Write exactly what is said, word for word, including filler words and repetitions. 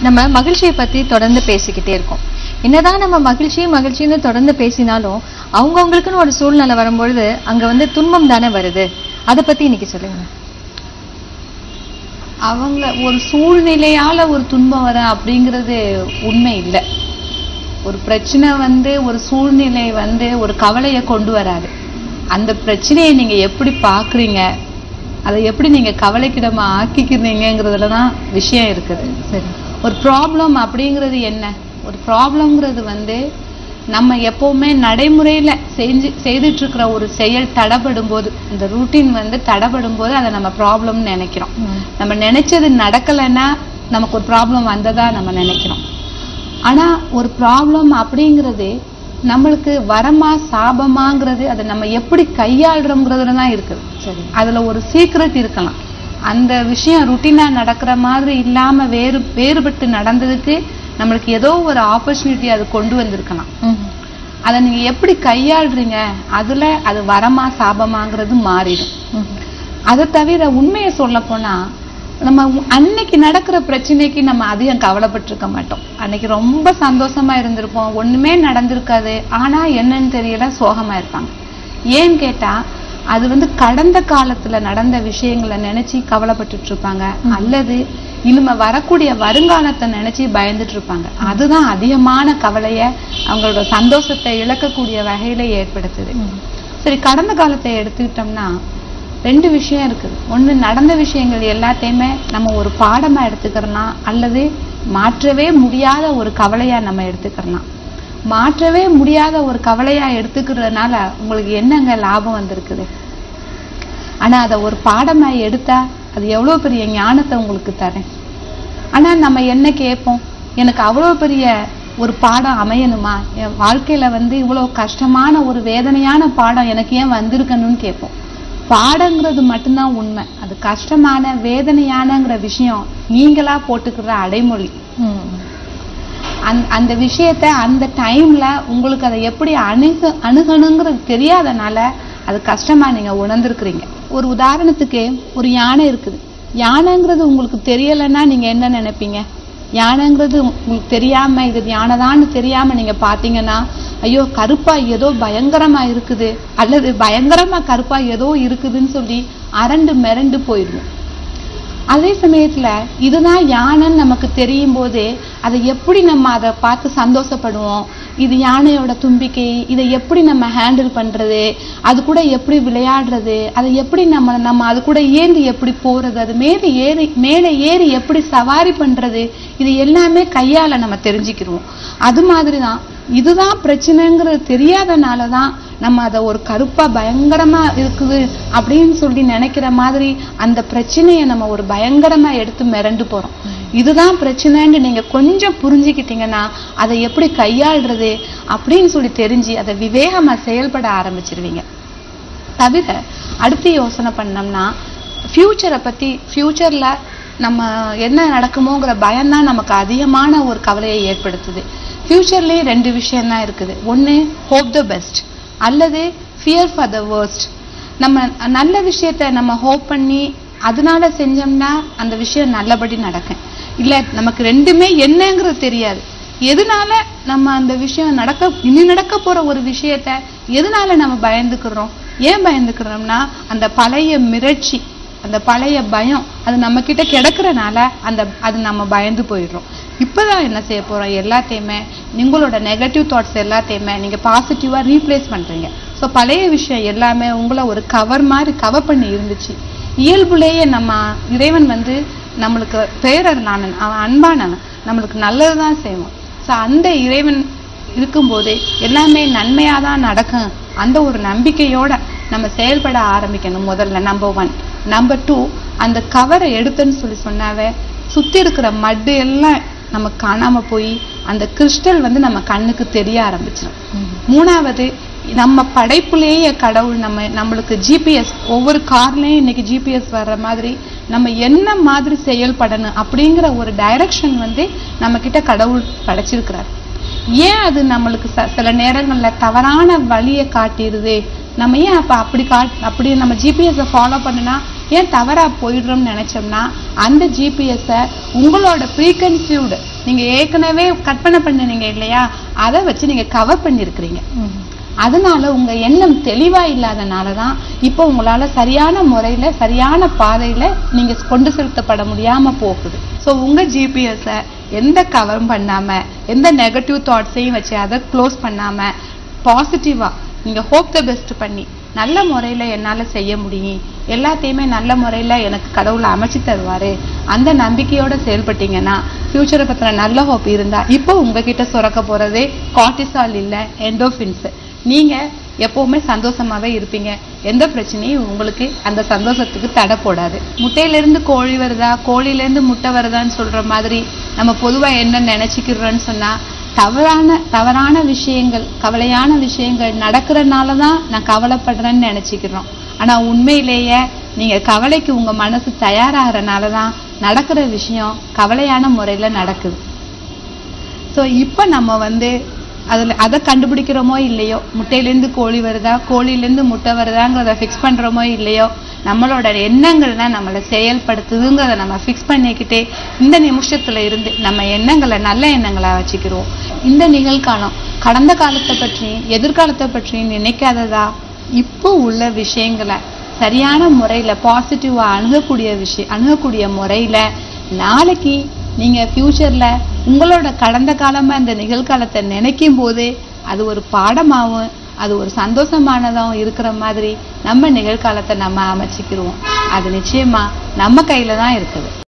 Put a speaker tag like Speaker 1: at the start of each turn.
Speaker 1: நம்ம மகிழ்ச்சியை பத்தி தொடர்ந்து பேசிக்கிட்டே இருக்கோம். என்னதான் நம்ம மகிழ்ச்சி மகிழ்ச்சின்னு தொடர்ந்து பேசினாலும் அவங்கவுங்களுக்குன்னு ஒரு சூழ்நிலை வரும்பொழுது அங்க வந்து துன்பம் தானே வருது. அதை பத்தி இன்னைக்கு சொல்லுங்க.
Speaker 2: அவங்க ஒரு சூழ்நிலையால ஒரு துன்பம் வர அப்படிங்கிறது உண்மை இல்லை. ஒரு பிரச்சனை வந்து ஒரு சூழ்நிலை வந்து ஒரு கவலையை கொண்டு வராது. அந்த பிரச்சனையை நீங்க எப்படி பாக்குறீங்க, அதை எப்படி நீங்க கவலைக்கிடமா ஆக்கிக்கிறீங்கிறதுல தான் விஷயம் இருக்குது.
Speaker 1: சரி,
Speaker 2: ஒரு ப்ராப்ளம் அப்படிங்கிறது என்ன? ஒரு ப்ராப்ளம்ங்கிறது வந்து நம்ம எப்பவுமே நடைமுறையில செஞ்சு செய்துட்டு இருக்கிற ஒரு செயல் தடைபடும் போது, இந்த ரூட்டீன் வந்து தடைபடும் போது அதை நம்ம ப்ராப்ளம்னு நினைக்கிறோம். நம்ம நினைச்சது நடக்கலைன்னா நமக்கு ஒரு ப்ராப்ளம் வந்ததா நம்ம நினைக்கிறோம். ஆனா ஒரு ப்ராப்ளம் அப்படிங்கிறது நம்மளுக்கு வரமா சாபமாங்கிறது அதை நம்ம எப்படி கையாளுறோங்கிறதுல தான் இருக்குது.
Speaker 1: சரி,
Speaker 2: அதுல ஒரு சீக்ரெட் இருக்கலாம். அந்த விஷயம் ருட்டீனா நடக்கிற மாதிரி இல்லாம வேறு வேறுபட்டு நடந்ததுக்கு நம்மளுக்கு ஏதோ ஒரு ஆப்பர்ச்சுனிட்டி அது கொண்டு வந்திருக்கலாம். அதை நீங்க எப்படி கையாளுறீங்க, அதுல அது வரமா சாபமாங்கிறது மாறிடும். அதை தவிர உண்மையை சொல்ல போனா நம்ம அன்னைக்கு நடக்கிற பிரச்சனைக்கு நம்ம அதிகம் கவலைப்பட்டிருக்க மாட்டோம். அன்னைக்கு ரொம்ப சந்தோஷமா இருந்திருப்போம், ஒண்ணுமே நடந்திருக்காது, ஆனா என்னன்னு தெரியல சோகமா இருப்பாங்க. ஏன்னு கேட்டா அது வந்து கடந்த காலத்துல நடந்த விஷயங்களை நினைச்சு கவலைப்பட்டுட்டு இருப்பாங்க, அல்லது இனிமே வரக்கூடிய வருங்காலத்தை நினைச்சு பயந்துட்டு இருப்பாங்க. அதுதான் அதிகமான கவலைய அவங்களோட சந்தோஷத்தை இழக்கக்கூடிய வகையில ஏற்படுத்துது. சரி, கடந்த காலத்தை எடுத்துக்கிட்டோம்னா ரெண்டு விஷயம் இருக்குது. ஒண்ணு, நடந்த விஷயங்கள் எல்லாத்தையுமே நம்ம ஒரு பாடமா எடுத்துக்கிறலாம், அல்லது மாற்றவே முடியாத ஒரு கவலையா நம்ம எடுத்துக்கிறலாம். மாற்றவே முடியாத ஒரு கவலையா எடுத்துக்கிறதுனால உங்களுக்கு என்னங்க லாபம் வந்திருக்குது? ஆனா அதை ஒரு பாடமா எடுத்தா அது எவ்வளவு பெரிய ஞானத்தை உங்களுக்கு தரேன். ஆனா நம்ம என்ன கேட்போம், எனக்கு அவ்வளவு பெரிய ஒரு பாடம் அமையணுமா, என் வாழ்க்கையில வந்து இவ்வளவு கஷ்டமான ஒரு வேதனையான பாடம் எனக்கு ஏன் வந்திருக்கணும்னு கேட்போம். பாடங்கிறது மட்டும்தான் உண்மை. அது கஷ்டமான வேதனையானங்கிற விஷயம் நீங்களா போட்டுக்கிற அடைமொழி. அந்த விஷயத்த அந்த டைம்ல உங்களுக்கு அதை எப்படி அணுக அணுகணுங்கிறது தெரியாதனால அது கஷ்டமா நீங்க உணர்ந்திருக்கிறீங்க. ஒரு உதாரணத்துக்கு ஒரு யானை இருக்குது. யானைங்கிறது உங்களுக்கு தெரியலைன்னா நீங்க என்ன நினைப்பீங்க? யானைங்கிறது உங்களுக்கு தெரியாம இது யானைதான்னு தெரியாம நீங்க பாத்தீங்கன்னா, ஐயோ கருப்பா ஏதோ பயங்கரமா இருக்குது, அல்லது பயங்கரமா கருப்பா ஏதோ இருக்குதுன்னு சொல்லி அரண்டு மிரண்டு போயிடுவோம். அதே சமயத்துல இதுதான் யானைன்னு நமக்கு தெரியும் போதே அதை எப்படி நம்ம அதை பார்த்து சந்தோஷப்படுவோம். இது யானையோட தும்பிக்கை, இதை எப்படி நம்ம ஹேண்டில் பண்றது, அது கூட எப்படி விளையாடுறது, அதை எப்படி நம்ம நம்ம அது கூட ஏந்தி எப்படி போறது, அது மேலே ஏறி மேலே ஏறி எப்படி சவாரி பண்றது, இது எல்லாமே கையால நம்ம தெரிஞ்சுக்கிடுவோம். அது மாதிரிதான் இதுதான் பிரச்சனைங்கிறது தெரியாதனாலதான் நம்ம அதை ஒரு கருப்பா பயங்கரமா இருக்குது அப்படின்னு சொல்லி நினைக்கிற மாதிரி அந்த பிரச்சனையை நம்ம ஒரு பயங்கரமா எடுத்து மிரண்டு போறோம். இதுதான் பிரச்சனைன்னு நீங்க கொஞ்சம் புரிஞ்சுக்கிட்டீங்கன்னா அதை எப்படி கையாளுறது அப்படின்னு சொல்லி தெரிஞ்சு அதை விவேகமா செயல்பட ஆரம்பிச்சிருவீங்க. தவிர அடுத்து யோசனை பண்ணோம்னா ஃபியூச்சரை பத்தி, ஃபியூச்சர்ல நம்ம என்ன நடக்குமோங்கிற பயம்தான் நமக்கு அதிகமான ஒரு கவலையை ஏற்படுத்துது. ஃபியூச்சர்லயே ரெண்டு விஷயம் தான் இருக்குது. ஒண்ணு, ஹோப் த பெஸ்ட், அல்லது ஃபியர் ஃபார் த வர்ஸ்ட். நம்ம நல்ல விஷயத்த நம்ம ஹோப் பண்ணி அதனால செஞ்சோம்னா அந்த விஷயம் நல்லபடி நடக்கும். இல்ல நமக்கு ரெண்டுமே என்னங்கிறது தெரியாது, எதனால நம்ம அந்த விஷயம் நடக்க இனி நடக்க போற ஒரு விஷயத்த எதனால நம்ம பயந்துக்கிறோம்? ஏன் பயந்துக்கிறோம்னா அந்த பழைய மிரட்சி, அந்த பழைய பயம் அது நம்ம கிட்ட கிடக்குறனால அந்த அது நம்ம பயந்து போயிடுறோம். இப்பதான் என்ன செய்ய போறோம், எல்லாத்தையுமே உங்களோட நெகட்டிவ் தாட்ஸ் எல்லாத்தையுமே நீங்க பாசிட்டிவா ரீப்ளேஸ் பண்றீங்க. ஸோ பழைய விஷயம் எல்லாமே உங்களை ஒரு கவர் மாதிரி கவர் பண்ணி இருந்துச்சு. இயல்புலேயே நம்ம இறைவன் வந்து நம்மளுக்கு பேரறிஞானன், அவன் அன்பானவன், நம்மளுக்கு நல்லதுதான் செய்வான். ஸோ அந்த இறைவன் இருக்கும்போதே எல்லாமே நன்மையாதான் நடக்கும். அந்த ஒரு நம்பிக்கையோட நம்ம செயல்பட ஆரம்பிக்கணும். முதல்ல நம்பர் ஒன். நம்பர் டூ, அந்த கவரை எடுத்துன்னு சொல்லி சொன்னாவே சுத்தி இருக்கிற மட்டு எல்லாம் நமக்கு காணாம போய் அந்த கிறிஸ்டல் வந்து நம்ம கண்ணுக்கு தெரிய ஆரம்பிச்சிடும். மூணாவது, நம்ம படைப்புலேயே கடவுள் நம்ம நம்மளுக்கு ஜிபிஎஸ், ஒவ்வொரு கார்லயும் இன்னைக்கு ஜிபிஎஸ் வர்ற மாதிரி நம்ம என்ன மாதிரி செயல்படணும் அப்படிங்கிற ஒரு டைரக்ஷன் வந்து நம்ம கிட்ட கடவுள் படைச்சிருக்கிறார். ஏன் அது நம்மளுக்கு சில நேரங்கள்ல தவறான வழியை காட்டிடுது? நம்ம ஏன் அப்ப அப்படி கா அப்படி நம்ம ஜிபிஎஸ் ஃபாலோ பண்ணுனா ஏன் தவறா போயிடுறோம்னு நினைச்சோம்னா அந்த ஜிபிஎஸ் உங்களோட ப்ரீகன்சிவ்டு நீங்க ஏற்கனவே கற்பனை பண்ணினீங்க இல்லையா, அதை வச்சு நீங்க கவர் பண்ணிருக்கிறீங்க. அதனால உங்க எண்ணம் தெளிவா இல்லாதனாலதான் இப்போ உங்களால சரியான முறையில சரியான பாதையில நீங்க கொண்டு செலுத்தப்பட முடியாம போகுது. சோ உங்க ஜிபிஎஸ் எந்த கவரும் பண்ணாம எந்த நெகட்டிவ் தாட்ஸையும் வச்சு அதை க்ளோஸ் பண்ணாம பாசிட்டிவா நீங்க ஹோப் த பெஸ்ட் பண்ணி நல்ல முறையில என்னால செய்ய முடியும், எல்லாத்தையுமே நல்ல முறையில எனக்கு கடவுளை அமைச்சு தருவாரு, அந்த நம்பிக்கையோட செயல்பட்டீங்கன்னா ஃபியூச்சரை பத்தின நல்ல ஹோப் இருந்தா இப்போ உங்ககிட்ட சுரக்க போறதே கார்டிசால் இல்ல எண்டோஃபின்ஸ். நீங்க எப்பவுமே சந்தோஷமாவே இருப்பீங்க. எந்த பிரச்சனையும் உங்களுக்கு அந்த சந்தோஷத்துக்கு தடை போடாது. முட்டையில இருந்து கோழி வருதா, கோழில இருந்து முட்டை வருதான்னு சொல்ற மாதிரி நம்ம பொதுவா என்ன நினைச்சுக்கிறோம்னு சொன்னா, தவறான தவறான விஷயங்கள் கவலையான விஷயங்கள் நடக்கிறதுனாலதான் நான் கவலைப்படுறேன்னு நினைச்சுக்கிறோம். ஆனா உண்மையிலேயே நீங்க கவலைக்கு உங்க மனசு தயாராகிறனாலதான் நடக்கிற விஷயம் கவலையான முறையில நடக்குது. சோ இப்ப நம்ம வந்து அதுல அதை கண்டுபிடிக்கிறோமோ இல்லையோ, முட்டையிலேருந்து கோழி வருதா கோழிலேருந்து முட்டை வருதாங்கிறத ஃபிக்ஸ் பண்றோமோ இல்லையோ, நம்மளோட எண்ணங்கள் தான் நம்மளை செயல்படுத்துதுங்கிறத நம்ம ஃபிக்ஸ் பண்ணிக்கிட்டே இந்த நிமிஷத்துல இருந்து நம்ம எண்ணங்களை நல்ல எண்ணங்களா வச்சுக்கிறோம். இந்த நிகழ்காலம் கடந்த காலத்தை பற்றியும் எதிர்காலத்தை பற்றியும் நினைக்காததா இப்போ உள்ள விஷயங்களை சரியான முறையில பாசிட்டிவா அணுகக்கூடிய விஷயம் அணுகக்கூடிய முறையில நாளைக்கு நீங்க ஃபியூச்சர்ல உங்களோட கடந்த காலமா இந்த நிகழ்காலத்தை நினைக்கும் போது அது ஒரு பாடமாவும் அது ஒரு சந்தோஷமானதாகவும் இருக்கிற மாதிரி நம்ம நிகழ்காலத்தை நம்ம அமைச்சுக்கிருவோம். அது நிச்சயமா நம்ம கையில தான் இருக்குது.